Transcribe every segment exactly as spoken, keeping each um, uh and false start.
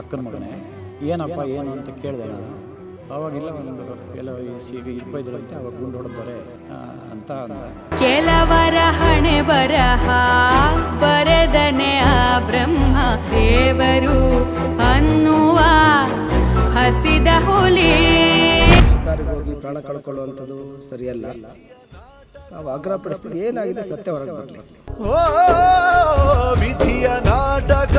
ಅಕ್ಕನ ಮಗನೇ, ಏನಪ್ಪ ಏನು ಅಂತ ಕೇಳಿದೆ ನಾನು. ಅವಾಗಿಲ್ಲ ಒಂದು ಎಲ್ಲ ಈಗ ಇರ್ಬೈದ್ರಂತೆ, ಅವಾಗ ಗುಂಡು ಹೊಡೆದರೆ ಅಂತ ಅಂದ. ಕೆಲವರ ಹಣೆ ಬರಹ ಬರೆದನೆ ಆ ಬ್ರಹ್ಮ ದೇವರು ಅನ್ನುವ ಹಸಿದ ಹುಲಿ. ಶಿಕಾರಿಗೆ ಹೋಗಿ ಪ್ರಾಣ ಕಳ್ಕೊಳ್ಳುವಂಥದ್ದು ಸರಿಯಲ್ಲ. ನಾವು ಆಗ್ರಹ ಪಡಿಸ್ತೀವಿ, ಏನಾಗಿದೆ ಸತ್ಯ ಹೊರಗೆ ಬರಲಿ. ವಿಧಿಯ ನಾಟಕ.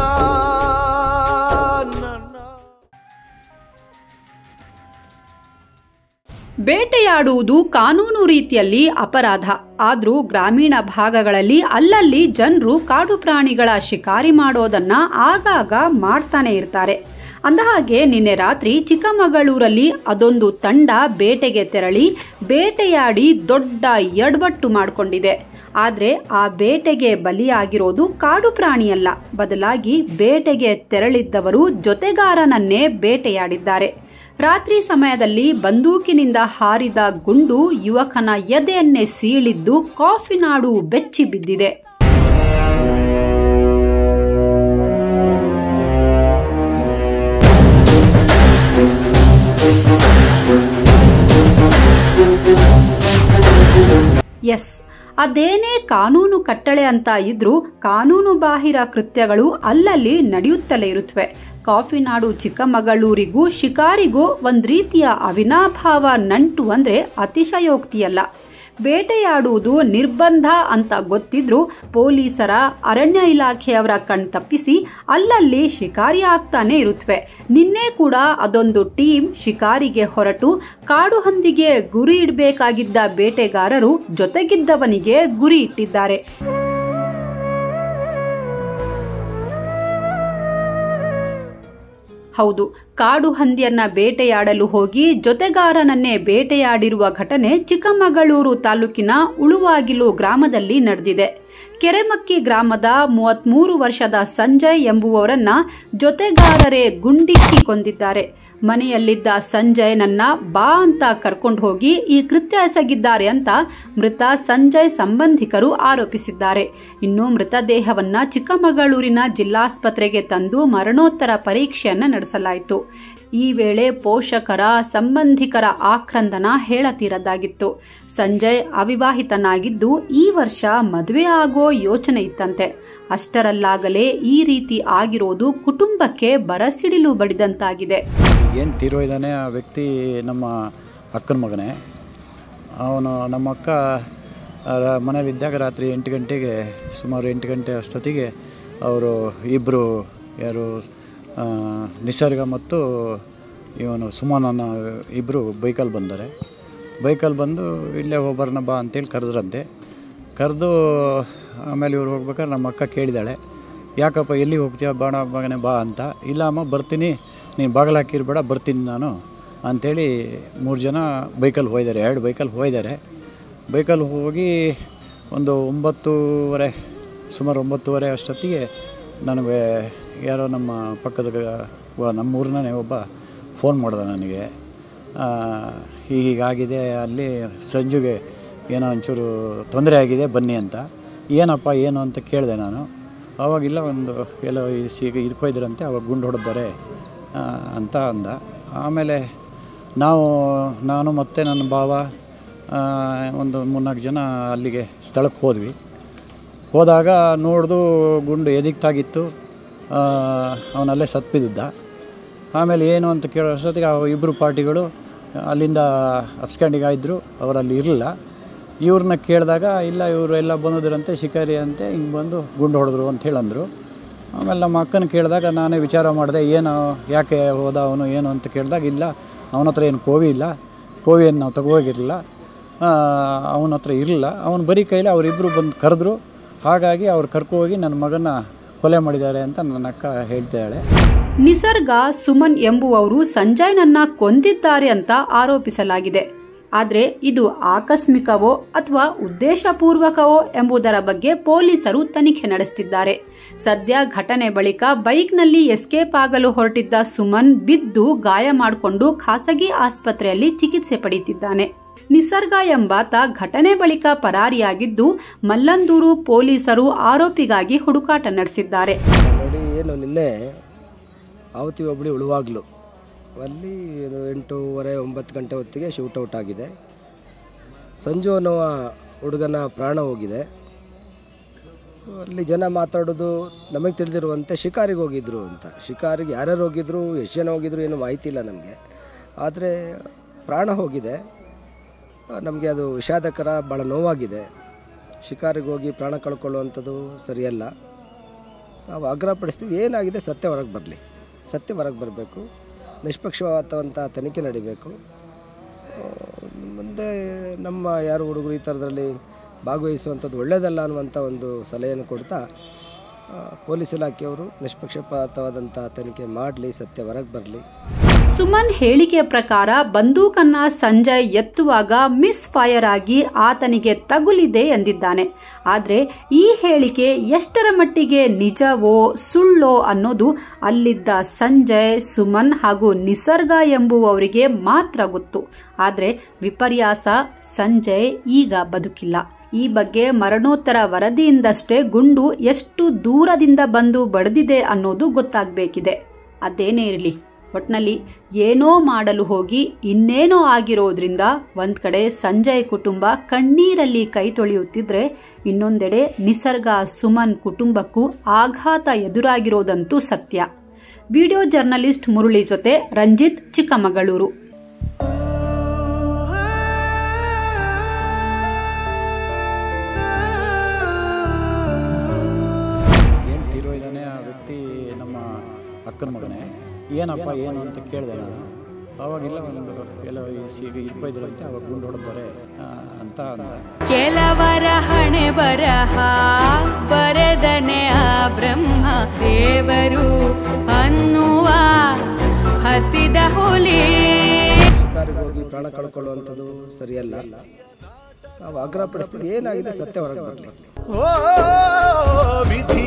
ಬೇಟೆಯಾಡುವುದು ಕಾನೂನು ರೀತಿಯಲ್ಲಿ ಅಪರಾಧ. ಆದರೂ ಗ್ರಾಮೀಣ ಭಾಗಗಳಲ್ಲಿ ಅಲ್ಲಲ್ಲಿ ಜನರು ಕಾಡು ಪ್ರಾಣಿಗಳ ಶಿಕಾರಿ ಮಾಡೋದನ್ನ ಆಗಾಗ ಮಾಡ್ತಾನೆ ಇರ್ತಾರೆ. ಅಂದಹಾಗೆ ನಿನ್ನೆ ರಾತ್ರಿ ಚಿಕ್ಕಮಗಳೂರಲ್ಲಿ ಅದೊಂದು ತಂಡ ಬೇಟೆಗೆ ತೆರಳಿ ಬೇಟೆಯಾಡಿ ದೊಡ್ಡ ಎಡವಟ್ಟು ಮಾಡಿಕೊಂಡಿದೆ. ಆದರೆ ಆ ಬೇಟೆಗೆ ಬಲಿಯಾಗಿರೋದು ಕಾಡು ಪ್ರಾಣಿಯಲ್ಲ, ಬದಲಾಗಿ ಬೇಟೆಗೆ ತೆರಳಿದ್ದವರು ಜೊತೆಗಾರನನ್ನೇ ಬೇಟೆಯಾಡಿದ್ದಾರೆ. ರಾತ್ರಿ ಸಮಯದಲ್ಲಿ ಬಂದೂಕಿನಿಂದ ಹಾರಿದ ಗುಂಡು ಯುವಕನ ಎದೆಯನ್ನೇ ಸೀಳಿದ್ದು ಕಾಫಿನಾಡು ಬೆಚ್ಚಿ ಬಿದ್ದಿದೆ. ಎಸ್, ಅದೇನೇ ಕಾನೂನು ಕಟ್ಟಳೆ ಅಂತ ಇದ್ರೂ ಕಾನೂನು ಬಾಹಿರ ಕೃತ್ಯಗಳು ಅಲ್ಲಲ್ಲಿ ನಡೆಯುತ್ತಲೇ ಇರುತ್ತವೆ. ಕಾಫಿನಾಡು ಚಿಕ್ಕಮಗಳೂರಿಗೂ ಶಿಕಾರಿಗೂ ಒಂದ್ ರೀತಿಯ ಅವಿನಾಭಾವ ನಂಟು ಅಂದ್ರೆ ಅತಿಶಯೋಕ್ತಿಯಲ್ಲ. ಬೇಟೆಯಾಡುವುದು ನಿರ್ಬಂಧ ಅಂತ ಗೊತ್ತಿದ್ರೂ ಪೊಲೀಸರ, ಅರಣ್ಯ ಇಲಾಖೆಯವರ ಕಣ್ತಪ್ಪಿಸಿ ಅಲ್ಲಲ್ಲಿ ಶಿಕಾರಿ ಆಗ್ತಾನೆ ಇರುತ್ತವೆ. ನಿನ್ನೆ ಕೂಡ ಅದೊಂದು ಟೀಮ್ ಶಿಕಾರಿಗೆ ಹೊರಟು ಕಾಡು ಹಂದಿಗೆ ಗುರಿ ಇಡಬೇಕಾಗಿದ್ದ ಬೇಟೆಗಾರರು ಜೊತೆಗಿದ್ದವನಿಗೆ ಗುರಿ ಇಟ್ಟಿದ್ದಾರೆ. ಹೌದು, ಕಾಡು ಹಂದಿಯನ್ನ ಬೇಟೆಯಾಡಲು ಹೋಗಿ ಜೊತೆಗಾರನನ್ನೇ ಬೇಟೆಯಾಡಿರುವ ಘಟನೆ ಚಿಕ್ಕಮಗಳೂರು ತಾಲೂಕಿನ ಉಳುವಾಗಿಲು ಗ್ರಾಮದಲ್ಲಿ ನಡೆದಿದೆ. ಕೆರೆಮಕ್ಕಿ ಗ್ರಾಮದ ಮೂವತ್ಮೂರು ವರ್ಷದ ಸಂಜಯ್ ಎಂಬುವವರನ್ನ ಜೊತೆಗಾರರೇ ಗುಂಡಿಕ್ಕಿ ಕೊಂದಿದ್ದಾರೆ. ಮನೆಯಲ್ಲಿದ್ದ ಸಂಜಯ್ನನ್ನ ಬಾ ಅಂತ ಕರ್ಕೊಂಡು ಹೋಗಿ ಈ ಕೃತ್ಯ ಎಸಗಿದ್ದಾರೆ ಅಂತ ಮೃತ ಸಂಜಯ್ ಸಂಬಂಧಿಕರು ಆರೋಪಿಸಿದ್ದಾರೆ. ಇನ್ನು ಮೃತದೇಹವನ್ನ ಚಿಕ್ಕಮಗಳೂರಿನ ಜಿಲ್ಲಾಸ್ಪತ್ರೆಗೆ ತಂದು ಮರಣೋತ್ತರ ಪರೀಕ್ಷೆಯನ್ನ ನಡೆಸಲಾಯಿತು. ಈ ವೇಳೆ ಪೋಷಕರ, ಸಂಬಂಧಿಕರ ಆಕ್ರಂದನ ಹೇಳತೀರದಾಗಿತ್ತು. ಸಂಜಯ್ ಅವಿವಾಹಿತನಾಗಿದ್ದು ಈ ವರ್ಷ ಮದುವೆ ಆಗೋ ಯೋಚನೆ ಇತ್ತಂತೆ. ಅಷ್ಟರಲ್ಲಾಗಲೇ ಈ ರೀತಿ ಆಗಿರೋದು ಕುಟುಂಬಕ್ಕೆ ಬರಸಿಡಿಲು ಬಡಿದಂತಾಗಿದೆ. ಏನು ತೀರೋಯ್ದಾನೆ ಆ ವ್ಯಕ್ತಿ ನಮ್ಮ ಅಕ್ಕನ ಮಗನೇ. ಅವನು ನಮ್ಮ ಅಕ್ಕ ಮನೇಲಿದ್ದಾಗ ರಾತ್ರಿ ಎಂಟು ಗಂಟೆಗೆ ಸುಮಾರು ಎಂಟು ಗಂಟೆ ಅಷ್ಟೊತ್ತಿಗೆ ಅವರು ಇಬ್ಬರು, ಯಾರು ನಿಸರ್ಗ ಮತ್ತು ಇವನು ಸುಮನನ್ನ ಇಬ್ಬರು ಬೈಕಲ್ಲಿ ಬಂದರೆ, ಬೈಕಲ್ಲಿ ಬಂದು ಇಲ್ಲೇ ಹೋಗ್ಬರೋಣ ಬಾ ಅಂತೇಳಿ ಕರೆದ್ರಂತೆ. ಕರೆದು ಆಮೇಲೆ ಇವ್ರು ಹೋಗ್ಬೇಕಾದ್ರೆ ನಮ್ಮ ಅಕ್ಕ ಕೇಳಿದಾಳೆ, ಯಾಕಪ್ಪ ಎಲ್ಲಿಗೆ ಹೋಗ್ತೀಯ, ಬಾಣ ಮಗನೇ ಬಾ ಅಂತ. ಇಲ್ಲ ಅಮ್ಮ ಬರ್ತೀನಿ, ನೀನು ಬಾಗಿಲು ಹಾಕಿರ್ಬೇಡ, ಬರ್ತೀನಿ ನಾನು ಅಂಥೇಳಿ ಮೂರು ಜನ ಬೈಕಲ್ಲಿ ಹೋಗಿದ್ದಾರೆ, ಎರಡು ಬೈಕಲ್ಲಿ ಹೋಗಿದ್ದಾರೆ. ಬೈಕಲ್ಲಿ ಹೋಗಿ ಒಂದು ಒಂಬತ್ತೂವರೆ ಸುಮಾರು ಒಂಬತ್ತುವರೆ ಅಷ್ಟೊತ್ತಿಗೆ ನನಗೆ ಯಾರೋ ನಮ್ಮ ಪಕ್ಕದ ನಮ್ಮೂರಿನೇ ಒಬ್ಬ ಫೋನ್ ಮಾಡಿದ ನನಗೆ. ಹೀಗಾಗಿದೆ, ಅಲ್ಲಿ ಸಂಜುಗೆ ಏನೋ ಒಂಚೂರು ತೊಂದರೆ ಆಗಿದೆ ಬನ್ನಿ ಅಂತ. ಏನಪ್ಪ ಏನು ಅಂತ ಕೇಳಿದೆ ನಾನು. ಆವಾಗಿಲ್ಲ ಒಂದು ಎಲ್ಲ ಈಗ ಇದಕ್ಕೋಯ್ದ್ರಂತೆ, ಅವಾಗ ಗುಂಡು ಹೊಡೆದರೆ ಅಂತ ಅಂದ. ಆಮೇಲೆ ನಾವು ನಾನು ಮತ್ತು ನನ್ನ ಭಾವ ಒಂದು ಮೂರ್ನಾಲ್ಕು ಜನ ಅಲ್ಲಿಗೆ ಸ್ಥಳಕ್ಕೆ ಹೋದ್ವಿ. ಹೋದಾಗ ನೋಡ್ದು ಗುಂಡು ಎದಿಗೆ ತಾಗಿತ್ತು, ಅವನಲ್ಲೇ ಸತ್ತು ಬಿದ್ದಿದ್ದ. ಆಮೇಲೆ ಏನು ಅಂತ ಕೇಳೋ ಅಷ್ಟೊತ್ತಿಗೆ ಆ ಇಬ್ಬರು ಪಾರ್ಟಿಗಳು ಅಲ್ಲಿಂದ ಅಪ್ಸ್ಕ್ಯಾಂಡಿಗಾಯಿದ್ರು, ಅವರಲ್ಲಿ ಇರಲಿಲ್ಲ. ಇವ್ರನ್ನ ಕೇಳಿದಾಗ ಇಲ್ಲ ಇವರು ಎಲ್ಲ ಬಂದಿದ್ರಂತೆ ಶಿಕಾರಿ ಅಂತೆ, ಹಿಂಗೆ ಬಂದು ಗುಂಡು ಹೊಡೆದ್ರು ಅಂತ ಹೇಳಂದರು. ಆಮೇಲೆ ನಮ್ಮ ಅಕ್ಕನ ಕೇಳಿದಾಗ ನಾನೇ ವಿಚಾರ ಮಾಡಿದೆ, ಏನು ಯಾಕೆ ಹೋದ ಅವನು ಏನು ಅಂತ ಕೇಳಿದಾಗ, ಇಲ್ಲ ಅವನ ಹತ್ರ ಏನು ಕೋವಿ ಇಲ್ಲ, ಕೋವಿಯನ್ನು ನಾವು ತಗೋಗಿರಲಿಲ್ಲ, ಅವನ ಹತ್ರ ಇರಲಿಲ್ಲ, ಅವನು ಬರೀ ಕೈಲಿ ಅವರಿಬ್ಬರು ಬಂದು ಕರೆದ್ರು, ಹಾಗಾಗಿ ಅವ್ರು ಕರ್ಕೋಗಿ ನನ್ನ ಮಗನ ಕೊಲೆ ಮಾಡಿದ್ದಾರೆ ಅಂತ ನನ್ನ ಅಕ್ಕ ಹೇಳ್ತಾಳೆ. ನಿಸರ್ಗ, ಸುಮನ್ ಎಂಬುವವರು ಸಂಜಯ್ನನ್ನ ಕೊಂದಿದ್ದಾರೆ ಅಂತ ಆರೋಪಿಸಲಾಗಿದೆ. ಆದರೆ ಇದು ಆಕಸ್ಮಿಕವೋ ಅಥವಾ ಉದ್ದೇಶಪೂರ್ವಕವೋ ಎಂಬುದರ ಬಗ್ಗೆ ಪೊಲೀಸರು ತನಿಖೆ ನಡೆಸುತ್ತಿದ್ದಾರೆ. ಸದ್ಯ ಘಟನೆ ಬಳಿಕ ಬೈಕ್ನಲ್ಲಿ ಎಸ್ಕೇಪ್ ಆಗಲು ಹೊರಟಿದ್ದ ಸುಮನ್ ಬಿದ್ದು ಗಾಯ ಮಾಡಿಕೊಂಡು ಖಾಸಗಿ ಆಸ್ಪತ್ರೆಯಲ್ಲಿ ಚಿಕಿತ್ಸೆ ಪಡೆಯುತ್ತಿದ್ದಾನೆ. ನಿಸರ್ಗ ಎಂಬಾತ ಘಟನೆ ಬಳಿಕ ಪರಾರಿಯಾಗಿದ್ದು ಮಲ್ಲಂದೂರು ಪೊಲೀಸರು ಆರೋಪಿಗಾಗಿ ಹುಡುಕಾಟ ನಡೆಸಿದ್ದಾರೆ. ನೋಡಿ, ಏನು ನಿನ್ನೆ ಆವತಿ ಹೋಬಳಿ ಉಳುವಾಗ್ಲು ಅಲ್ಲಿ ಎಂಟೂವರೆ ಒಂಬತ್ತು ಗಂಟೆ ಹೊತ್ತಿಗೆ ಶೂಟೌಟ್ ಆಗಿದೆ. ಸಂಜು ಅನ್ನುವ ಹುಡುಗನ ಪ್ರಾಣ ಹೋಗಿದೆ. ಅಲ್ಲಿ ಜನ ಮಾತಾಡೋದು ನಮಗೆ ತಿಳಿದಿರುವಂತೆ ಶಿಕಾರಿಗೆ ಹೋಗಿದ್ರು ಅಂತ. ಶಿಕಾರಿಗೆ ಯಾರ್ಯಾರು ಹೋಗಿದ್ರು, ಎಷ್ಟು ಜನ ಹೋಗಿದ್ರು ಏನೂ ಮಾಹಿತಿ ಇಲ್ಲ ನಮಗೆ. ಆದರೆ ಪ್ರಾಣ ಹೋಗಿದೆ. ನಮಗೆ ಅದು ವಿಷಾದಕರ, ಭಾಳ ನೋವಾಗಿದೆ. ಶಿಕಾರಿಗೆ ಹೋಗಿ ಪ್ರಾಣ ಕಳ್ಕೊಳ್ಳುವಂಥದ್ದು ಸರಿಯಲ್ಲ. ನಾವು ಆಗ್ರಹಪಡಿಸ್ತೀವಿ, ಏನಾಗಿದೆ ಸತ್ಯ ಹೊರಗೆ ಬರಲಿ, ಸತ್ಯ ಹೊರಗೆ ಬರಬೇಕು, ನಿಷ್ಪಕ್ಷಪಾತವಂಥ ತನಿಖೆ ನಡಿಬೇಕು. ಮುಂದೆ ನಮ್ಮ ಯಾರು ಹುಡುಗರು ಈ ಥರದಲ್ಲಿ ಭಾಗವಹಿಸುವಂಥದ್ದು ಒಳ್ಳೆಯದಲ್ಲ ಅನ್ನುವಂಥ ಒಂದು ಸಲಹೆಯನ್ನು ಕೊಡ್ತಾ ಪೊಲೀಸ್ ಇಲಾಖೆಯವರು ನಿಷ್ಪಕ್ಷಪಾತವಾದಂಥ ತನಿಖೆ ಮಾಡಲಿ, ಸತ್ಯ ಹೊರಗೆ ಬರಲಿ. ಸುಮನ್ ಹೇಳಿಕೆ ಪ್ರಕಾರ ಬಂದೂಕನ್ನ ಸಂಜಯ್ ಎತ್ತುವಾಗ ಮಿಸ್ ಫೈರ್ ಆಗಿ ಆತನಿಗೆ ತಗುಲಿದೆ ಎಂದಿದ್ದಾನೆ. ಆದರೆ ಈ ಹೇಳಿಕೆ ಎಷ್ಟರ ಮಟ್ಟಿಗೆ ನಿಜವೋ ಸುಳ್ಳೋ ಅನ್ನೋದು ಅಲ್ಲಿದ್ದ ಸಂಜಯ್, ಸುಮನ್ ಹಾಗೂ ನಿಸರ್ಗ ಎಂಬುವವರಿಗೆ ಮಾತ್ರ ಗೊತ್ತು. ಆದರೆ ವಿಪರ್ಯಾಸ, ಸಂಜಯ್ ಈಗ ಬದುಕಿಲ್ಲ. ಈ ಬಗ್ಗೆ ಮರಣೋತ್ತರ ವರದಿಯಿಂದಷ್ಟೇ ಗುಂಡು ಎಷ್ಟು ದೂರದಿಂದ ಬಂದು ಬಡಿದಿದೆ ಅನ್ನೋದು ಗೊತ್ತಾಗಬೇಕಿದೆ. ಅದೇನೇ ಇರಲಿ, ಒಟ್ನಲ್ಲಿ ಏನೋ ಮಾಡಲು ಹೋಗಿ ಇನ್ನೇನೋ ಆಗಿರೋದ್ರಿಂದ ಒಂದ್ ಕಡೆ ಸಂಜಯ್ ಕುಟುಂಬ ಕಣ್ಣೀರಲ್ಲಿ ಕೈ ತೊಳೆಯುತ್ತಿದ್ರೆ, ಇನ್ನೊಂದೆಡೆ ನಿಸರ್ಗ, ಸುಮನ್ ಕುಟುಂಬಕ್ಕೂ ಆಘಾತ ಎದುರಾಗಿರೋದಂತೂ ಸತ್ಯ. ವಿಡಿಯೋ ಜರ್ನಲಿಸ್ಟ್ ಮುರಳಿ ಜೊತೆ ರಂಜಿತ್, ಚಿಕ್ಕಮಗಳೂರು. ಏನು ತೀರೋಯ್ದಾನೆ ಆ ವ್ಯಕ್ತಿ, ನಮ್ಮ ಅಕ್ಕನ ಮಗನೇ. ಏನಪ್ಪ ಏನು ಅಂತ ಕೇಳಿದೆ ನಾನು. ಅವಾಗಿಲ್ಲ ಒಂದು ಎಲ್ಲ ಇದ್ಕೊಯ್ದಿರಂತೆ, ಅವಾಗ ಗುಂಡು ಹೊಡೆದರೆ ಅಂತ ಅಂದ. ಕೆಲವರ ಹಣೆ ಬರಹ ಬರೆದನೆ ಆ ಬ್ರಹ್ಮ, ದೇವರು ಅನ್ನುವ ಹಸಿದ ಹುಲಿ. ಶಿಕಾರಿಗೆ ಹೋಗಿ ಪ್ರಾಣ ಕಳ್ಕೊಳ್ಳುವಂಥದ್ದು ಸರಿಯಲ್ಲ. ನಾವು ಆಗ್ರಹಪಡಿಸ್ತೀವಿ, ಏನಾಗಿದೆ ಸತ್ಯ ಹೊರಗೆ ಬರಲಿ.